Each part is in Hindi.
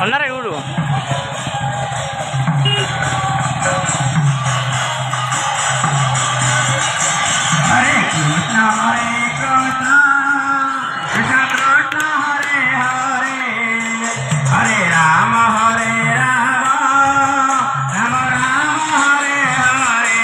हल्ला रे उड़ू हरे कृष्ण कृष्ण कृष्ण हरे हरे हरे राम राम राम हरे हरे।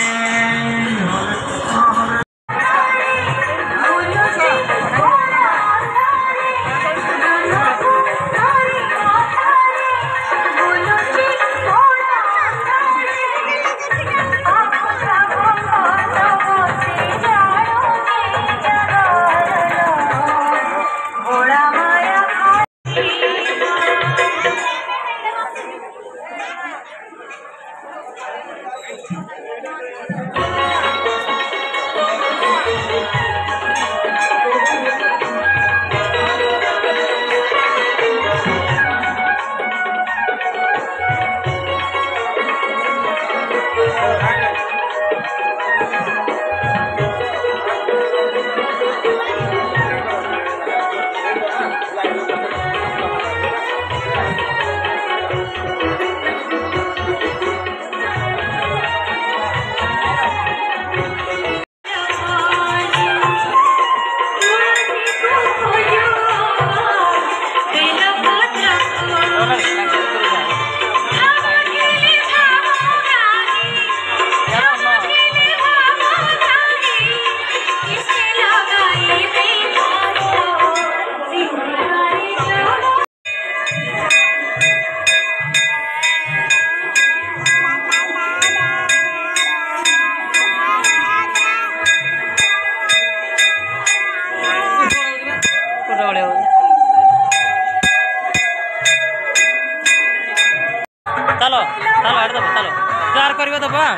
चलो चलो हट दो चलो जोर करियो तो बा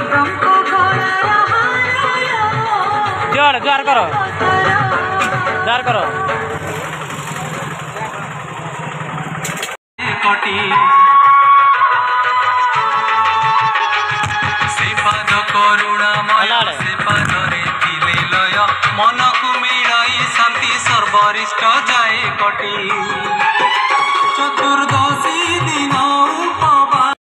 जोर जोर करो कोटी सेपाद करुणामय सेपादरे तिले लय मन को मिलाई शांति सर्वरिष्ट जाए कोटी।